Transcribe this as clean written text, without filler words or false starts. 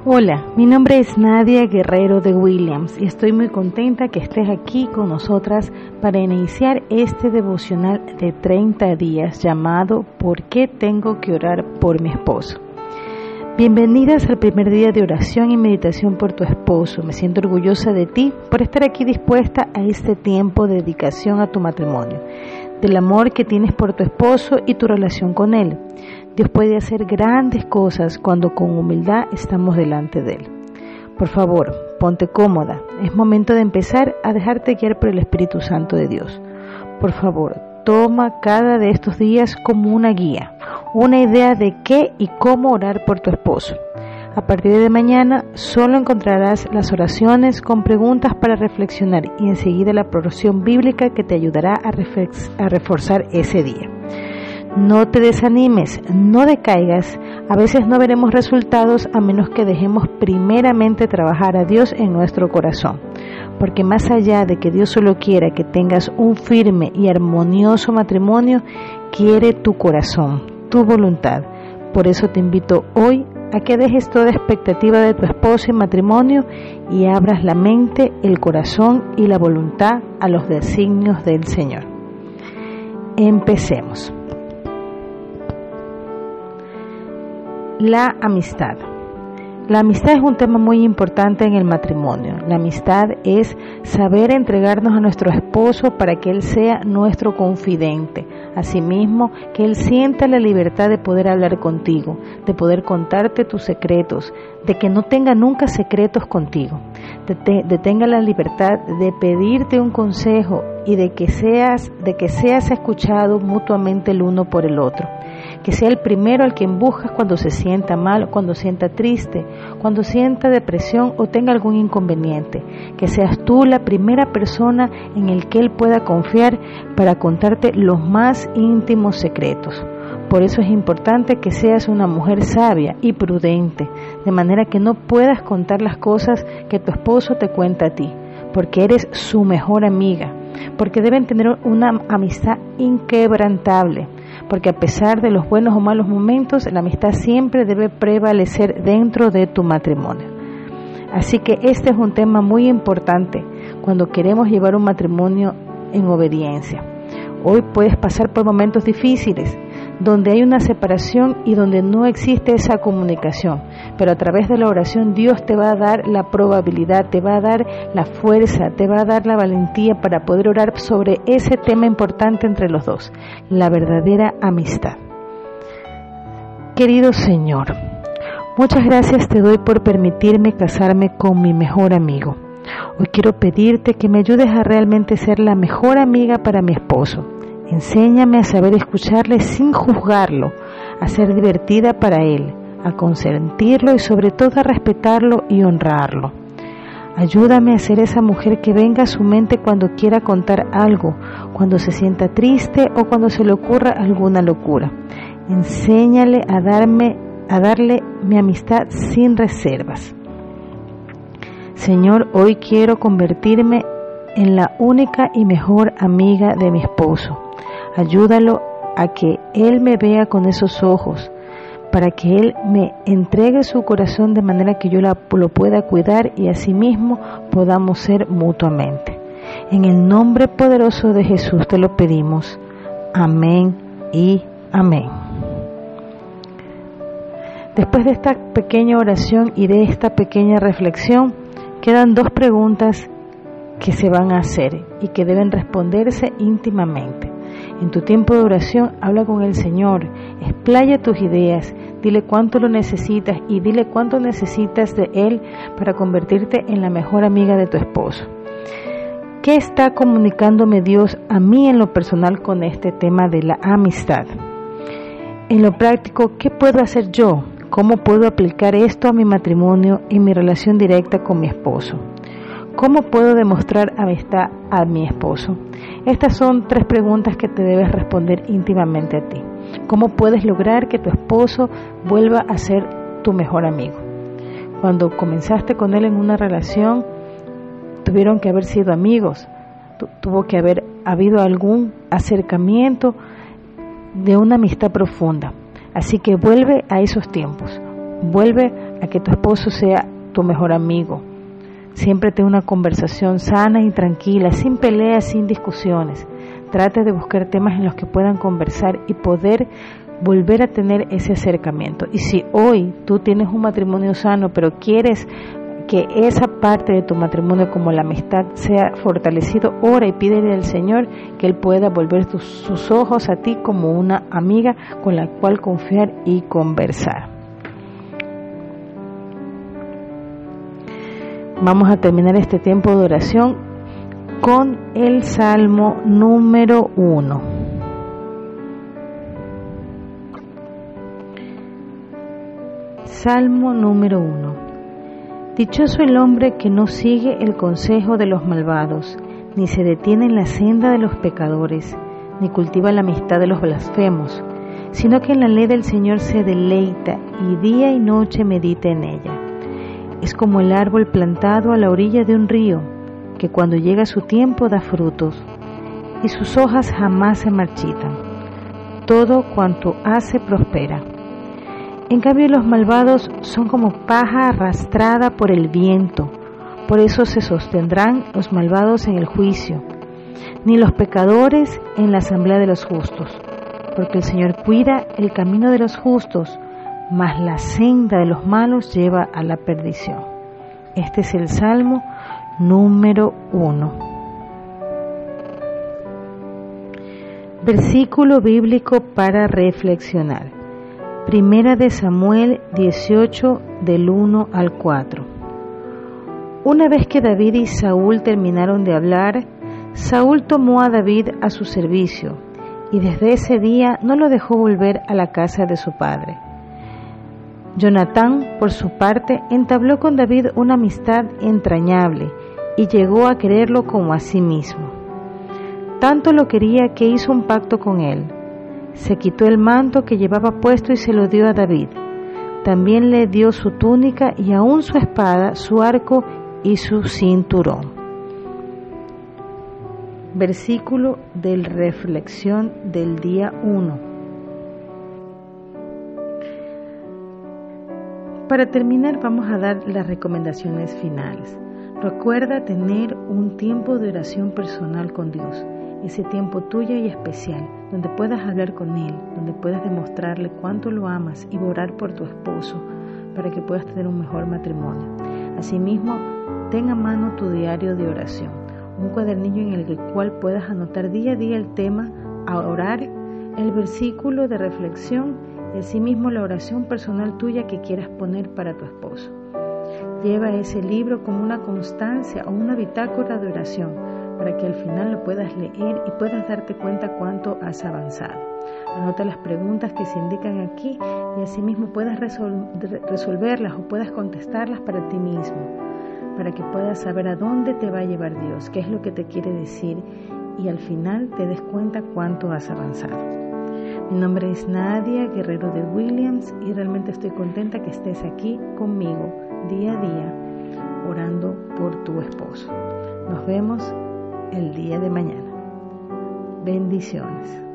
Hola, mi nombre es Nadia Guerrero de Williams y estoy muy contenta que estés aquí con nosotras para iniciar este devocional de 30 días llamado ¿Por qué tengo que orar por mi esposo? Bienvenidas al primer día de oración y meditación por tu esposo. Me siento orgullosa de ti por estar aquí dispuesta a este tiempo de dedicación a tu matrimonio, del amor que tienes por tu esposo y tu relación con él. Dios puede hacer grandes cosas cuando con humildad estamos delante de Él. Por favor, ponte cómoda. Es momento de empezar a dejarte guiar por el Espíritu Santo de Dios. Por favor, toma cada de estos días como una guía, una idea de qué y cómo orar por tu esposo. A partir de mañana solo encontrarás las oraciones con preguntas para reflexionar y enseguida la porción bíblica que te ayudará a reforzar ese día. No te desanimes, no decaigas. A veces no veremos resultados a menos que dejemos primeramente trabajar a Dios en nuestro corazón. Porque más allá de que Dios solo quiera que tengas un firme y armonioso matrimonio, quiere tu corazón, tu voluntad. Por eso te invito hoy a que dejes toda expectativa de tu esposo y matrimonio y abras la mente, el corazón y la voluntad a los designios del Señor. Empecemos. La amistad. La amistad es un tema muy importante en el matrimonio. La amistad es saber entregarnos a nuestro esposo para que él sea nuestro confidente. Asimismo, que él sienta la libertad de poder hablar contigo, de poder contarte tus secretos, de que no tenga nunca secretos contigo, de tenga la libertad de pedirte un consejo y de que seas escuchado mutuamente el uno por el otro. Que sea el primero al quien buscas cuando se sienta mal, cuando sienta triste, cuando sienta depresión o tenga algún inconveniente. Que seas tú la primera persona en el que él pueda confiar para contarte los más íntimos secretos. Por eso es importante que seas una mujer sabia y prudente, de manera que no puedas contar las cosas que tu esposo te cuenta a ti, porque eres su mejor amiga, porque deben tener una amistad inquebrantable. Porque a pesar de los buenos o malos momentos, la amistad siempre debe prevalecer dentro de tu matrimonio. Así que este es un tema muy importante cuando queremos llevar un matrimonio en obediencia. Hoy puedes pasar por momentos difíciles, donde hay una separación y donde no existe esa comunicación, pero a través de la oración Dios te va a dar la probabilidad, te va a dar la fuerza, te va a dar la valentía para poder orar sobre ese tema importante entre los dos, la verdadera amistad. Querido Señor, muchas gracias te doy por permitirme casarme con mi mejor amigo. Hoy quiero pedirte que me ayudes a realmente ser la mejor amiga para mi esposo. Enséñame a saber escucharle sin juzgarlo, a ser divertida para él, a consentirlo y sobre todo a respetarlo y honrarlo. Ayúdame a ser esa mujer que venga a su mente cuando quiera contar algo, cuando se sienta triste o cuando se le ocurra alguna locura. Enséñale a darle mi amistad sin reservas. Señor, hoy quiero convertirme en la única y mejor amiga de mi esposo. Ayúdalo a que él me vea con esos ojos, para que él me entregue su corazón de manera que yo lo pueda cuidar y asimismo podamos ser mutuamente. En el nombre poderoso de Jesús te lo pedimos. Amén y amén. Después de esta pequeña oración y de esta pequeña reflexión, quedan dos preguntas que se van a hacer y que deben responderse íntimamente. En tu tiempo de oración, habla con el Señor, explaya tus ideas, dile cuánto lo necesitas y dile cuánto necesitas de Él para convertirte en la mejor amiga de tu esposo. ¿Qué está comunicándome Dios a mí en lo personal con este tema de la amistad? En lo práctico, ¿qué puedo hacer yo? ¿Cómo puedo aplicar esto a mi matrimonio y mi relación directa con mi esposo? ¿Cómo puedo demostrar amistad a mi esposo? Estas son 3 preguntas que te debes responder íntimamente a ti. ¿Cómo puedes lograr que tu esposo vuelva a ser tu mejor amigo? Cuando comenzaste con él en una relación, tuvieron que haber sido amigos, tuvo que haber habido algún acercamiento de una amistad profunda. Así que vuelve a esos tiempos. Vuelve a que tu esposo sea tu mejor amigo. Siempre ten una conversación sana y tranquila, sin peleas, sin discusiones. Trate de buscar temas en los que puedan conversar y poder volver a tener ese acercamiento. Y si hoy tú tienes un matrimonio sano, pero quieres que esa parte de tu matrimonio, como la amistad, sea fortalecido, ora y pídele al Señor que Él pueda volver sus ojos a ti como una amiga con la cual confiar y conversar. Vamos a terminar este tiempo de oración con el Salmo número 1. Salmo número 1. Dichoso el hombre que no sigue el consejo de los malvados, ni se detiene en la senda de los pecadores, ni cultiva la amistad de los blasfemos, sino que en la ley del Señor se deleita y día y noche medita en ella. Es como el árbol plantado a la orilla de un río, que cuando llega su tiempo da frutos, y sus hojas jamás se marchitan. Todo cuanto hace prospera. En cambio, los malvados son como paja arrastrada por el viento. Por eso se sostendrán los malvados en el juicio, ni los pecadores en la asamblea de los justos. Porque el Señor cuida el camino de los justos, mas la senda de los malos lleva a la perdición. Este es el Salmo número 1. Versículo bíblico para reflexionar. Primera de Samuel 18, del 1 al 4. Una vez que David y Saúl terminaron de hablar, Saúl tomó a David a su servicio, y desde ese día no lo dejó volver a la casa de su padre. Jonatán, por su parte, entabló con David una amistad entrañable, y llegó a quererlo como a sí mismo. Tanto lo quería que hizo un pacto con él. Se quitó el manto que llevaba puesto y se lo dio a David. También le dio su túnica y aún su espada, su arco y su cinturón. Versículo de reflexión del día 1. Para terminar, vamos a dar las recomendaciones finales. Recuerda tener un tiempo de oración personal con Dios. Ese tiempo tuyo y especial, donde puedas hablar con Él, donde puedas demostrarle cuánto lo amas y orar por tu esposo para que puedas tener un mejor matrimonio. Asimismo, ten a mano tu diario de oración, un cuadernillo en el cual puedas anotar día a día el tema a orar, el versículo de reflexión y asimismo la oración personal tuya que quieras poner para tu esposo. Lleva ese libro como una constancia o una bitácora de oración, para que al final lo puedas leer y puedas darte cuenta cuánto has avanzado. Anota las preguntas que se indican aquí y asimismo puedas resolverlas o puedas contestarlas para ti mismo, para que puedas saber a dónde te va a llevar Dios, qué es lo que te quiere decir y al final te des cuenta cuánto has avanzado. Mi nombre es Nadia Guerrero de Williams y realmente estoy contenta que estés aquí conmigo día a día orando por tu esposo. Nos vemos el día de mañana. Bendiciones.